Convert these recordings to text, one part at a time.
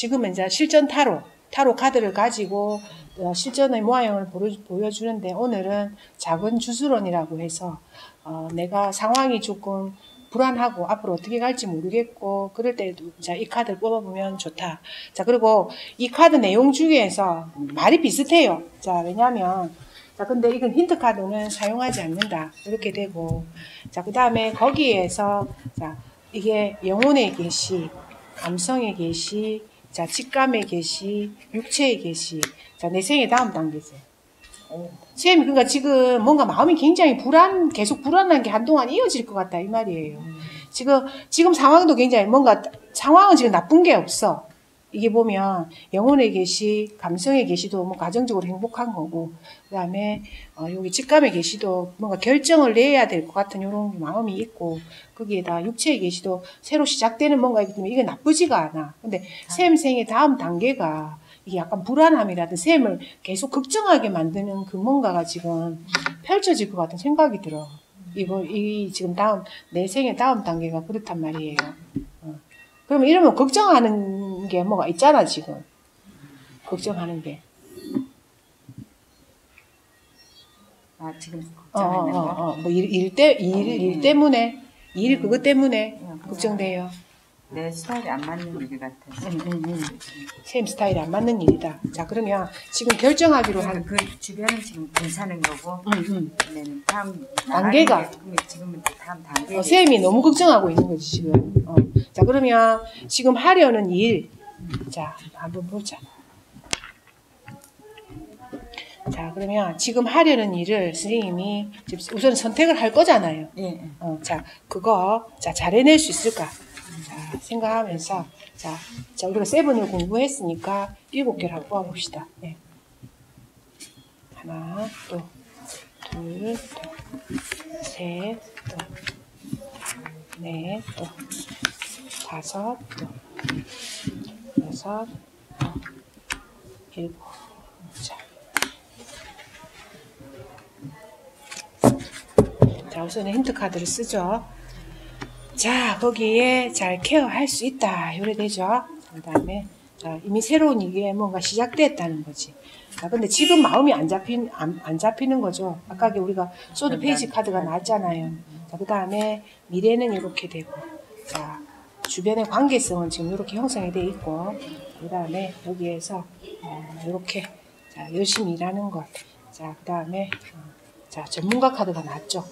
지금은 이제 실전 타로 카드를 가지고 실전의 모양을 보여주는데 오늘은 작은 주술원이라고 해서 내가 상황이 조금 불안하고 앞으로 어떻게 갈지 모르겠고 그럴 때도 자, 이 카드를 뽑아보면 좋다. 자, 그리고 이 카드 내용 중에서 말이 비슷해요. 자, 왜냐면 자, 근데 이건 힌트 카드는 사용하지 않는다. 이렇게 되고 자, 그 다음에 거기에서 자, 이게 영혼의 계시, 감성의 계시, 자, 직감의 계시, 육체의 계시. 자, 내 생의 다음 단계세요. 쌤이 그러니까 지금 뭔가 마음이 굉장히 계속 불안한 게 한동안 이어질 것 같다 이 말이에요. 지금 상황도 굉장히 뭔가 상황은 지금 나쁜 게 없어. 이게 보면 영혼의 계시, 감성의 계시도 뭐 가정적으로 행복한 거고, 그 다음에 여기 직감의 계시도 뭔가 결정을 내야 될 것 같은 이런 마음이 있고, 거기에다 육체의 계시도 새로 시작되는 뭔가이기 때문에 이게 나쁘지가 않아. 근데 쌤 생의 다음 단계가 이게 약간 불안함이라든 쌤을 계속 걱정하게 만드는 그 뭔가가 지금 펼쳐질 것 같은 생각이 들어. 이 지금 내 생의 다음 단계가 그렇단 말이에요. 그러면 이러면 걱정하는 게 뭐가 있잖아, 지금. 걱정하는 게. 지금 걱정하는 거? 뭐 일 때문에, 그것 때문에 걱정돼요. 내 스타일이 안 맞는 일 같아서. 쌤 스타일이 안 맞는 일이다. 자, 그러면 지금 결정하기로 한. 그 주변은 지금 괜찮은 거고. 다음 단계가. 지금은 다음 단계. 쌤이 너무 걱정하고 있는 거지, 지금. 자, 그러면 지금 하려는 일. 자, 한번 보자. 자, 그러면 지금 하려는 일을 선생님이 우선 선택을 할 거잖아요. 예. 자, 그거, 자, 잘 해낼 수 있을까? 자, 생각하면서, 자, 우리가 세븐을 공부했으니까 7개를 한번 뽑아봅시다. 네. 하나, 또, 둘, 또, 셋, 또, 넷, 또, 다섯, 또, 여섯, 또, 7. 자, 우선은 힌트 카드를 쓰죠. 자, 거기에 잘 케어할 수 있다. 요래 되죠. 그 다음에, 자, 이미 새로운 이게 뭔가 시작됐다는 거지. 자, 근데 지금 마음이 안 잡히는 거죠. 아까 우리가 소드 페이지 카드가 나왔잖아요. 자, 그 다음에 미래는 이렇게 되고, 자, 주변의 관계성은 지금 이렇게 형성이 돼 있고, 그 다음에 여기에서, 이렇게, 자, 열심히 일하는 것. 자, 그 다음에, 자, 전문가 카드가 나왔죠.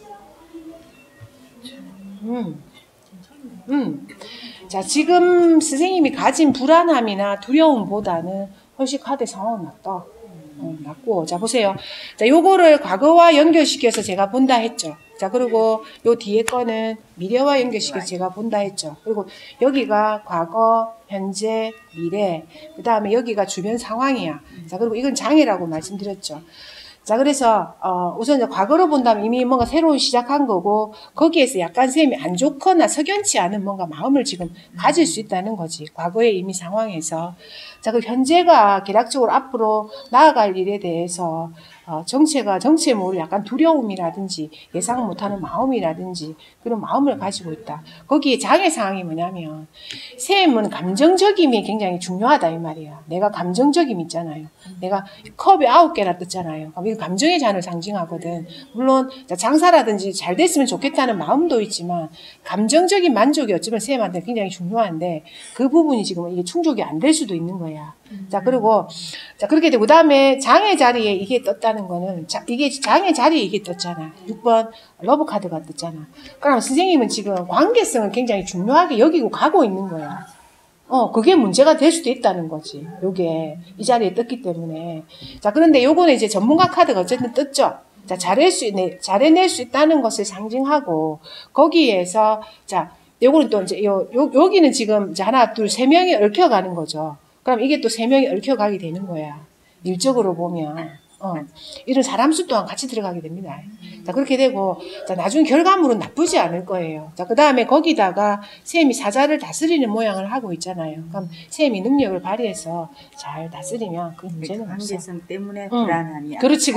자, 지금 선생님이 가진 불안함이나 두려움보다는 훨씬 카드 상황은 낫다. 낫고. 자, 보세요. 자, 요거를 과거와 연결시켜서 제가 본다 했죠. 자, 그리고 요 뒤에 거는 미래와 연결시켜서 제가 본다 했죠. 그리고 여기가 과거, 현재, 미래. 그 다음에 여기가 주변 상황이야. 자, 그리고 이건 장애라고 말씀드렸죠. 자, 그래서, 우선 이제 과거로 본다면 이미 뭔가 새로운 시작한 거고, 거기에서 약간 쌤이 안 좋거나 석연치 않은 뭔가 마음을 지금 가질 수 있다는 거지. 과거의 이미 상황에서. 자, 그 현재가 계략적으로 앞으로 나아갈 일에 대해서, 정체에 모를 약간 두려움이라든지 예상 못하는 마음이라든지 그런 마음을 가지고 있다. 거기에 장애 상황이 뭐냐면, 쌤은 감정적임이 굉장히 중요하다, 이 말이야. 내가 감정적임 있잖아요. 내가 컵이 9개나 떴잖아요. 그럼 이거 감정의 잔을 상징하거든. 물론 장사라든지 잘 됐으면 좋겠다는 마음도 있지만 감정적인 만족이 어쩌면 쌤한테 굉장히 중요한데 그 부분이 지금 이게 충족이 안 될 수도 있는 거야. 자, 그리고 자, 그렇게 되고 그다음에 장애 자리에 이게 떴다는 거는 이게 장애 자리에 이게 떴잖아. 6번 러브 카드가 떴잖아. 그럼 선생님은 지금 관계성을 굉장히 중요하게 여기고 가고 있는 거야. 그게 문제가 될 수도 있다는 거지. 요게 이 자리에 떴기 때문에. 자, 그런데 요거는 이제 전문가 카드가 어쨌든 떴죠. 자, 잘해낼 수 있다는 것을 상징하고 거기에서 자, 요거는 또 이제 여기는 지금 이제 하나, 둘, 세 명이 얽혀가는 거죠. 그럼 이게 또 세 명이 얽혀가게 되는 거야. 일적으로 보면. 이런 사람 수 또한 같이 들어가게 됩니다. 자, 그렇게 되고, 자, 나중 결과물은 나쁘지 않을 거예요. 자, 그 다음에 거기다가 쌤이 사자를 다스리는 모양을 하고 있잖아요. 그럼 쌤이 능력을 발휘해서 잘 다스리면 그 문제는 없어. 관계성 때문에 불안함이. 그렇지.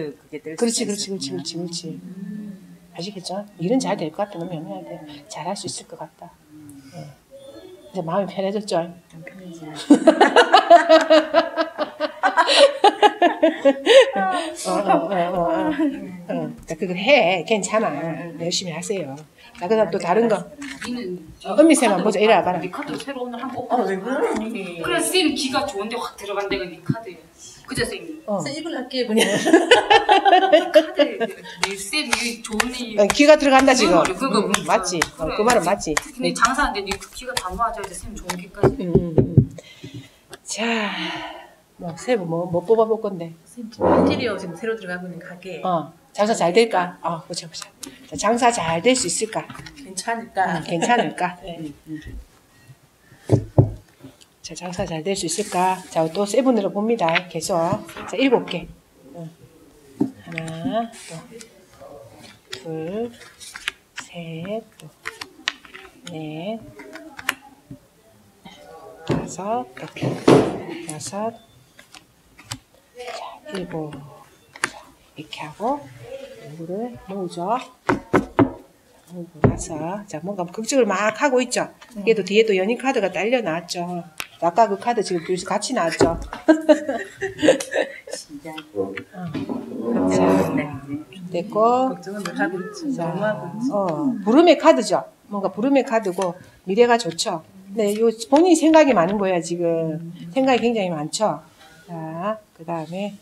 아시겠죠? 일은 잘 될 것 같다. 너무 명료한데 잘할 수 있을 것 같다. 이제 마음이 편해졌죠? 자, 그거 해. 괜찮아. 열심히 하세요. 자, 그 다음 또 다른 거. 은미쌤만 보자. 이리 와봐라. 네 카드 새로 오늘 한번 왜 그러니? 그래 쌤 기가 좋은데 확 들어간다가 네 카드 그죠 쌤? 이분 할게 그냥. 카드 네 쌤이 좋은 일 기가 들어간다, 지금. 그거 맞지? 그래. 그 말은 맞지? 근데 장사하는데 네 기가 다 모아져야 돼 쌤 좋은 길까지 자, 새로 뭐 뽑아볼 건데. 인테리어 지금 새로 들어가고 있는 가게 장사 잘 될까? 보자. 자, 장사 잘 될 수 있을까? 괜찮을까? 괜찮을까? 네. 자, 장사 잘 될 수 있을까? 자, 또 세븐으로 봅니다. 계속. 자, 7개. 하나, 또, 둘, 셋, 또, 넷, 다섯, 또, 여섯, 자, 7. 자, 이렇게 하고, 이거를 모으죠. 모으고 나서, 자, 뭔가 극적을 막 하고 있죠. 얘도 뒤에 또 연인 카드가 딸려 나왔죠. 아까 그 카드 지금 둘이서 같이 나왔죠. 진짜. 자, 됐고. 걱정은 늘 하고 있지. 자, 너무 하고 있지. 부름의 카드죠. 뭔가 부름의 카드고 미래가 좋죠. 근데 요 본인이 생각이 많은 거야 지금. 생각이 굉장히 많죠. 자, 그 다음에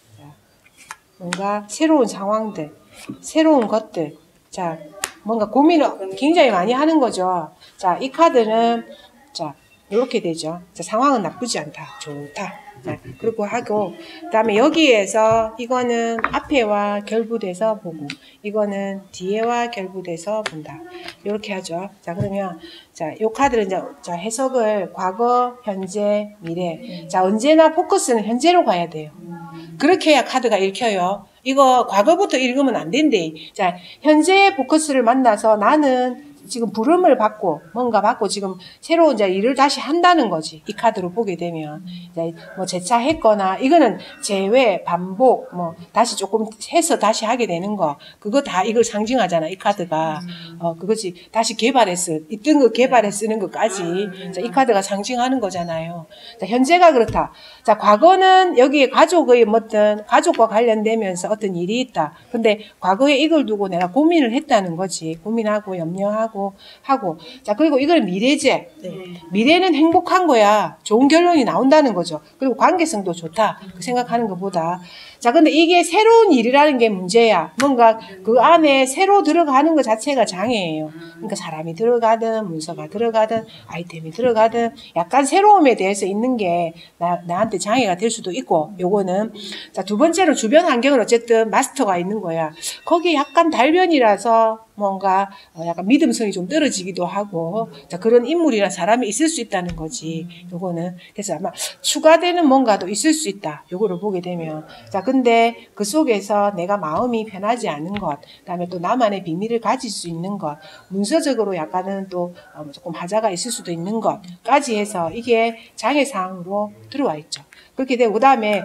뭔가 새로운 상황들, 새로운 것들. 자, 뭔가 고민을 굉장히 많이 하는 거죠. 자, 이 카드는 자 이렇게 되죠. 자, 상황은 나쁘지 않다, 좋다. 자, 그리고 하고 그다음에 여기에서 이거는 앞에와 결부돼서 보고 이거는 뒤에와 결부돼서 본다. 이렇게 하죠. 자, 그러면 자, 요 카드는 이제 자, 해석을 과거, 현재, 미래. 자, 언제나 포커스는 현재로 가야 돼요. 그렇게 해야 카드가 읽혀요. 이거 과거부터 읽으면 안 된대. 자, 현재의 포커스를 만나서 나는 지금 부름을 받고 뭔가 받고 지금 새로운 이제 일을 다시 한다는 거지. 이 카드로 보게 되면 이제 뭐 재차했거나 이거는 재회, 반복, 뭐 다시 조금 해서 다시 하게 되는 거. 그거 다 이걸 상징하잖아. 이 카드가 그거지. 다시 개발했어. 있던 거 개발해 쓰는 것까지. 자, 이 카드가 상징하는 거잖아요. 자, 현재가 그렇다. 자, 과거는 여기에 가족의 뭐든 가족과 관련되면서 어떤 일이 있다. 근데 과거에 이걸 두고 내가 고민을 했다는 거지. 고민하고 염려하고 하고. 자, 그리고 이걸 미래제. 미래는 행복한 거야. 좋은 결론이 나온다는 거죠. 그리고 관계성도 좋다. 그 생각하는 것보다. 자, 근데 이게 새로운 일이라는 게 문제야. 뭔가 그 안에 새로 들어가는 것 자체가 장애예요. 그러니까 사람이 들어가든 문서가 들어가든 아이템이 들어가든 약간 새로움에 대해서 있는 게 나한테 장애가 될 수도 있고. 요거는 자, 두 번째로 주변 환경은 어쨌든 마스터가 있는 거야. 거기 약간 달변이라서 뭔가 약간 믿음성이 좀 떨어지기도 하고. 자, 그런 인물이나 사람이 있을 수 있다는 거지. 요거는 그래서 아마 추가되는 뭔가도 있을 수 있다. 요거를 보게 되면. 자, 근데 그 속에서 내가 마음이 편하지 않은 것, 그다음에 또 나만의 비밀을 가질 수 있는 것, 문서적으로 약간은 또 조금 하자가 있을 수도 있는 것까지 해서 이게 장애사항으로 들어와 있죠. 그렇게 되고 그다음에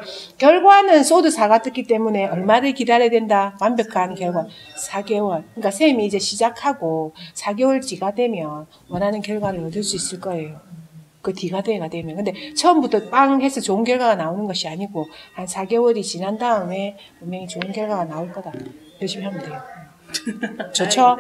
결과는 소드 4가 떴기 때문에 얼마를 기다려야 된다. 완벽한 결과 4개월. 그러니까 쌤이 이제 시작하고 4개월치가 되면 원하는 결과를 얻을 수 있을 거예요. 그 뒤가 되면. 근데 처음부터 빵 해서 좋은 결과가 나오는 것이 아니고 한 4개월이 지난 다음에 분명히 좋은 결과가 나올 거다. 열심히 하면 돼요. 좋죠?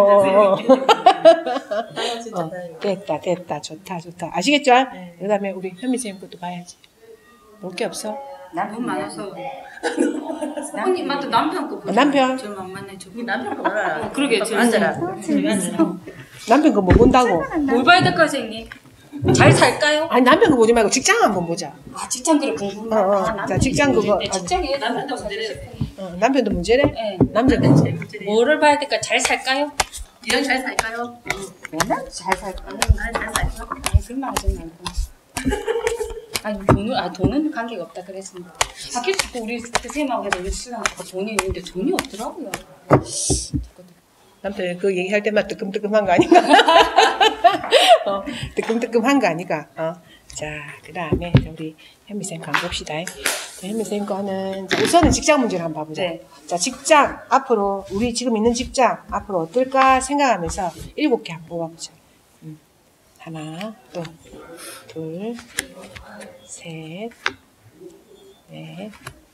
진짜 다행이다. 됐다. 좋다. 아시겠죠? 그 다음에 우리 현미쌤 것도 봐야지. 볼 게 없어? 너무 많아서 언니 맞다 남편 거 보자. 남편? 저 만만해 저 우리 남편 거 봐라. 그러게 저 앉아라. 남편 거 뭐 본다고? 뭘 봐야 될까 선생님? 잘 살까요? 아니 남편 거 보지 말고 직장 한번 보자. 아 직장 그래 궁금하다. 자, 직장 그거. 직장에 남편도 문제래요. 남편도 문제래? 네. 남자도 문제. 뭐를 봐야 될까? 잘 살까요? 이랑 잘 살까요? 맨날 잘 살까요? 잘 살까? 아니 그만 하지 말고. 아니 돈은 관계가 없다 그랬습니다. 계속 우리 선생님하고 일수랑 돈이 있는데 돈이 없더라고요. 남편 그 얘기할 때만 뜨끔뜨끔한 거 아닌가? 뜨끔뜨끔한 거 아닌가? 자, 그 다음에 우리 현미쌤 거 한번 봅시다. 현미쌤 거는 우선은 직장 문제를 한번 봐보자. 네. 자, 직장 앞으로 우리 지금 있는 직장 앞으로 어떨까 생각하면서 7개 한번 뽑아보자. 하나, 또, 둘, 셋, 넷,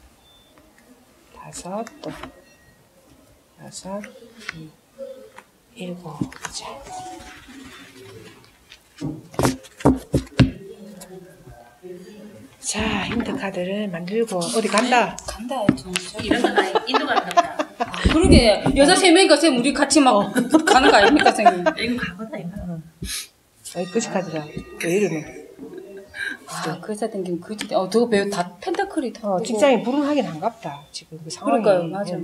다섯, 또, 여섯, 일곱. 자, 힌트 카드를 만들고 어디 간다. 간다. 이런 건 다 인도 가는 거다. 그러게 여자 3명이니까 선생님 우리 같이 막 가는 거 아닙니까 선생님? 이거 가거다 이거. 여기 끝이 카드라. 왜 이러노? 아 그래서 땡기면 그지. 저거 배우 다 펜타클이 다. 직장이 불운하긴 한갑다. 지금 그 상황이. 그러니까요. 맞아.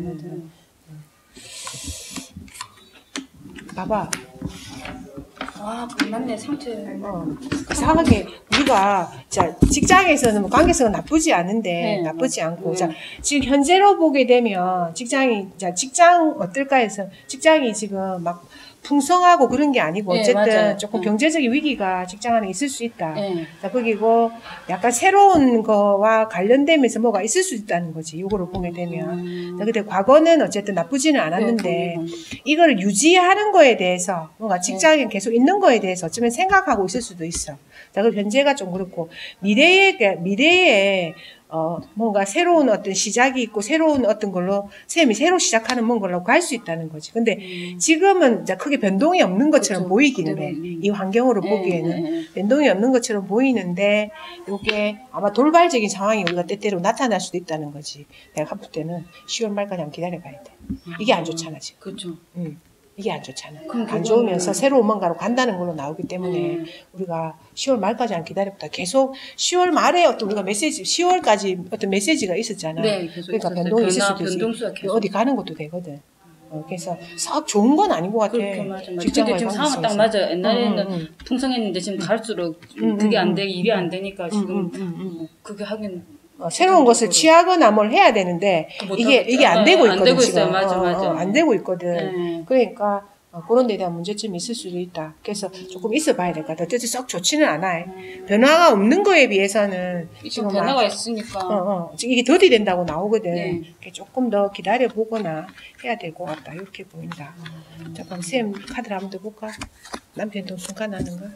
봐봐. 아 맞네 상처. 이상하게 우리가 자 직장에서는 뭐 관계성은 나쁘지 않은데 네, 나쁘지 않고 자 지금 현재로 보게 되면 직장 어떨까 해서 직장이 지금 막 풍성하고 그런 게 아니고 네, 어쨌든 맞아요. 조금 경제적인 위기가 직장 안에 있을 수 있다. 네. 자, 거기고 약간 새로운 거와 관련되면서 뭐가 있을 수 있다는 거지. 요거를 보게 되면. 자, 근데 과거는 어쨌든 나쁘지는 않았는데 네, 이걸 유지하는 거에 대해서 뭔가 직장에 계속 있는 거에 대해서 어쩌면 생각하고 있을 수도 있어. 자, 그 현재가 좀 그렇고 미래에 뭔가 새로운 어떤 시작이 있고 새로운 어떤 걸로 쌤이 새로 시작하는 뭔 걸로 갈 수 있다는 거지. 근데 지금은 이제 크게 변동이 없는 것처럼 그쵸. 보이기는 그대로, 해. 이 환경으로 보기에는 변동이 없는 것처럼 보이는데 이게 아마 돌발적인 상황이 우리가 때때로 나타날 수도 있다는 거지. 내가 볼 때는 10월 말까지 한번 기다려봐야 돼. 이게 안 좋잖아 지금. 그렇죠. 이게 안 좋잖아. 그럼 안 그거는- 좋으면서 새로운 뭔가로 간다는 걸로 나오기 때문에 우리가 10월 말까지 안 기다려보다 계속 10월 말에 어떤 우리가 메시지 10월까지 어떤 메시지가 있었잖아. 네, 계속 그러니까 있었어요. 변동이 있을 수도 변동수가 있지. 계속. 어디 가는 것도 되거든. 그래서 썩 좋은 건 아닌 것 같아. 그렇게 맞아. 근데 직장과의 지금 상황 딱 관계성에서. 맞아. 옛날에는 풍성했는데 지금 갈수록 그게 안 돼, 일이 안 되니까 지금 그게 하긴 새로운 것을 취하거나 뭘 해야 되는데 이게 안 되고 있거든. 안 되고 지금. 있어요. 맞아. 안 되고 있거든. 네. 그러니까 그런 데에 대한 문제점이 있을 수도 있다. 그래서 조금 있어 봐야 될 것 같아. 어쨌든 썩 좋지는 않아요. 변화가 없는 거에 비해서는 좀 변화가 있으니까. 지금 이게 더디 된다고 나오거든. 네. 이렇게 조금 더 기다려 보거나 해야 될 것 같다. 이렇게 보인다. 자, 그럼 쌤 카드를 한번 더 볼까? 남편 돈 순간 나는 거?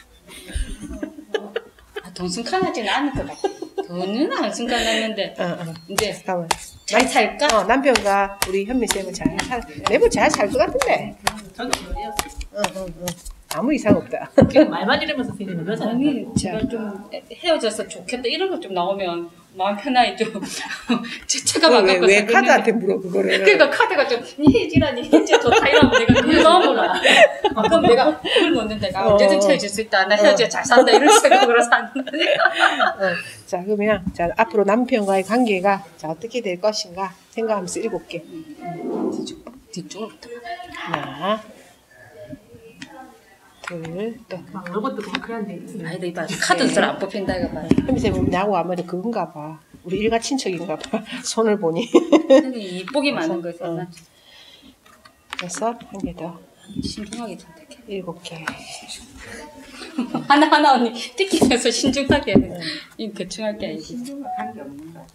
돈 승칸하지는 않을 것 같아. 돈은 안 승칸하는데 이제 잠깐만. 잘 살까? 남편과 우리 현미 쌤은 매번 잘 살 것 같은데. 저기 뭐예요? 아무 이상 없다. 그냥 말만 이러면서 선생님은 그러잖아요. 아니 제가 좀 헤어져서 좋겠다 이런 거 좀 나오면 마음 편하게 좀 제가 안 갖고 왜 카드한테 물어 그거를? 그러니까 카드가 좀 니해지라니 해지 좋다 이러면 내가 그걸 넣어보라. 그럼 내가 그걸 넣는 내가 언제든 헤어질 수 있다. 나 헤어져 잘 산다 이런 생각으로 사는데. 자, 그러면 자 앞으로 남편과의 관계가 자 어떻게 될 것인가 생각하면서 7개. 뒤쪽부터. 하나, 둘, 또. 막 로봇도 보면 그런데. 아니다 이봐 카드 잘 안 뽑힌다 이거 봐. 현미 쌤은 나하고 아무래도 그건가 봐. 우리 일가 친척인가 봐. 손을 보니. 근데 이복이 많은 거죠. 그래서 한 개 더. 신중하게 선택해. 7개. 하나 언니 뜯기면서 신중하게 이 대충 할 게 아니고. 신중한 게 없는 거.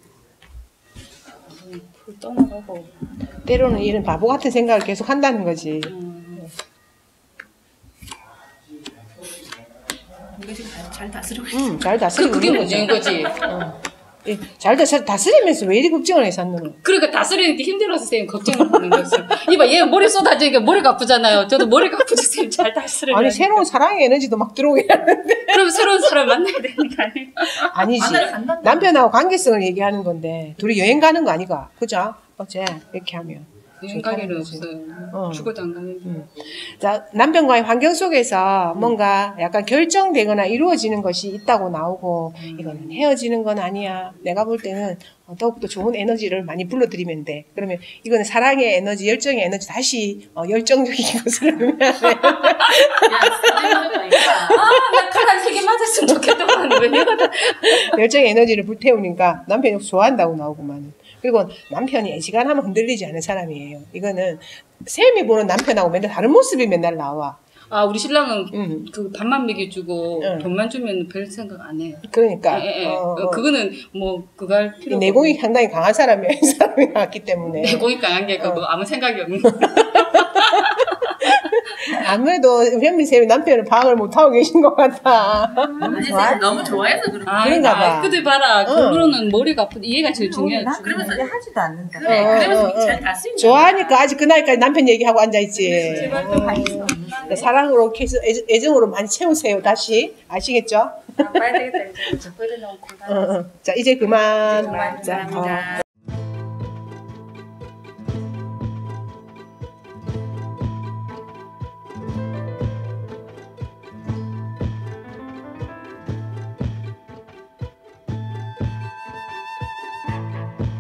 풀 떠나가고. 때로는 이런 바보 같은 생각을 계속 한다는 거지. 이거 지금 잘 다스리고 있어. 잘 다스리고 그게 있는 문제인 거죠. 거지. 잘 다스리면서 왜 이리 걱정을 해서 하는 그러니까 다스리는 게 힘들어서 선생님 걱정을 하는 거지. 이봐 얘 머리 쏟아지니까 머리가 아프잖아요. 저도 머리가 아프죠 선생님 잘 다스려요. 아니 새로운 사랑의 에너지도 막 들어오게 하는데 그럼 새로운 사람 만나야 되는 거 아니에요? 아니지. 만나러 간다는 남편하고 관계성을 얘기하는 건데 둘이 여행 가는 거 아니가 그죠? 어째 이렇게 하면 여행 가기는 없어요. 어. 죽어도 안 가는데. 자 남편과의 환경 속에서 뭔가 약간 결정되거나 이루어지는 것이 있다고 나오고 이거는 헤어지는 건 아니야. 내가 볼 때는 더욱더 좋은 에너지를 많이 불러들이면 돼. 그러면 이거는 사랑의 에너지, 열정의 에너지 다시 열정적인 것을 하면 돼. 야, 선생님 나 칼 한 3개 맞았으면 좋겠다고 왜 이러다. 열정의 에너지를 불태우니까 남편이 좋아한다고 나오고만. 그리고 남편이 애지간하면 흔들리지 않은 사람이에요. 이거는 쌤이 보는 남편하고 맨날 다른 모습이 맨날 나와. 아 우리 신랑은 그 밥만 먹여주고 응. 돈만 주면 별 생각 안 해요. 그러니까 예. 그거는 뭐 그거 할 필요. 내공이 상당히 강한 사람이었기 때문에 내공이 강한 게 뭐 아무 생각이 없는. 안 그래도 현미 쌤이 남편은 방을 못 하고 계신 것 같아. 아니 선생님 너무 좋아해서 그런 아, 그런가 봐. 그들 봐라. 그거는 머리가 아프다. 얘가 제일 중요해. 나 그러면서 하지도 않는다. 그래 그러면서 잘 다쓰니까 좋아하니까 아직 그 나이까지 남편 얘기하고 앉아있지. 제발 좀 관심 없는. 사랑으로 계속 애정으로 많이 채우세요. 다시 아시겠죠? 아, 봐야 되겠다. 이제 저 끌어놓고. 자 이제 그만. 그만. 자, 감사합니다.